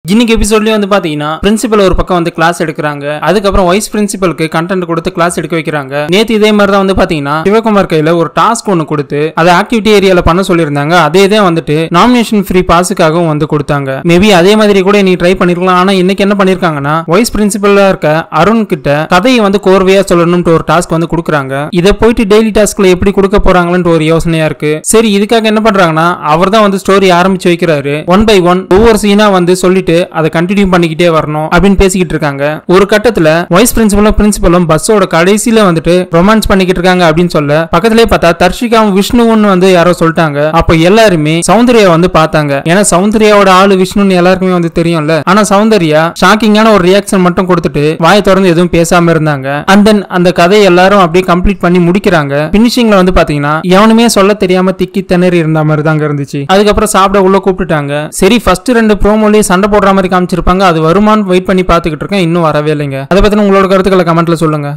இன்னைக்கு எபிசோட்லயே வந்து பாத்தீங்கன்னா பிரின்சிபல் ஒரு பக்கம் வந்து கிளாஸ் எடுக்கிறாங்க. அதுக்கப்புறம் வைஸ் பிரின்சிபலுக்கு கண்டென்ட் கொடுத்து கிளாஸ் எடுக்க வைக்கிறாங்க. நேத்து இதே மாதிரி தான் வந்து பாத்தீங்கன்னா சிவகுமார் கையில ஒரு டாஸ்க் ஒன்னு கொடுத்து அதை ஆக்டிவிட்டி ஏரியால பண்ண சொல்லியிருந்தாங்க. அதே தான் வந்துட்டு நாமினேஷன் ஃப்ரீ பாஸுக்காகவும் வந்து கொடுத்தாங்க. மேபி அதே மாதிரி கூட நீ ட்ரை பண்ணிருக்கலாம். ஆனா இன்னைக்கு என்ன பண்ணிருக்காங்கன்னா வைஸ் பிரின்சிபலா இருக்க அருண் கிட்ட கதையை வந்து கோர்வையா சொல்லணும்னு ஒரு டாஸ்க் வந்து கொடுக்குறாங்க. இதை போயிட்டு டெய்லி டாஸ்க்ல எப்படி கொடுக்க போறாங்கன்னு ஒரு யோசனையா இருக்கு. சரி, இதுக்காக என்ன பண்றாங்கன்னா அவர் தான் வந்து ஸ்டோரி ஆரம்பிச்சு வைக்கிறாரு. ஒன் பை ஒன் ஒவ்வொரு சீனா வந்து சொல்லிட்டு அதை கண்டினியூ பண்ணிக்கிட்டே வரணும் அப்படின்னு பேசிக்கிட்டு இருக்காங்க. ஒரு கட்டத்துல வைஸ் பிரின்சிபலும் பஸ்ஸோட கடைசியில வந்துட்டு ரொமான்ஸ் பண்ணிக்கிட்டு இருக்காங்க அப்படின்னு சொல்ல பக்கத்திலே பார்த்தா தர்ஷிகாவும் விஷ்ணுன்னு வந்து யாரோ சொல்லிட்டாங்க. அப்ப எல்லாருமே சௌந்தர்யா வந்து பார்த்தாங்க. ஏன்னா சௌந்தர்யாவோட ஆளு விஷ்ணுன்னு எல்லாருக்குமே வந்து தெரியும்ல. ஆனா சௌந்தர்யா ஷாக்கிங்கான ஒரு ரியாக்ஷன் மட்டும் கொடுத்துட்டு வாயை திறந்து எதுவும் பேசாம இருந்தாங்க. அண்ட் தென் அந்த கதையை எல்லாரும் அப்படியே கம்ப்ளீட் பண்ணி முடிக்கிறாங்க. பினிஷிங்ல வந்து பாத்தீங்கன்னா எவனுமே சொல்ல தெரியாம திக்கி திணறி இருந்த மாதிரி தாங்க இருந்துச்சு. அதுக்கப்புறம் சாப்பிட உள்ள கூப்பிட்டுட்டாங்க. சரி, ஃபர்ஸ்ட் 2 ப்ரோமோலயே சண்டை போடுற மாதிரி காமிச்சிருப்பாங்க. அது வருமானு வெயிட் பண்ணி பாத்துக்கிட்டு இருக்கேன். இன்னும் வரவே இல்லைங்க. அதை பத்தின உங்களோட கருத்துக்களை கமெண்ட்ல சொல்லுங்க.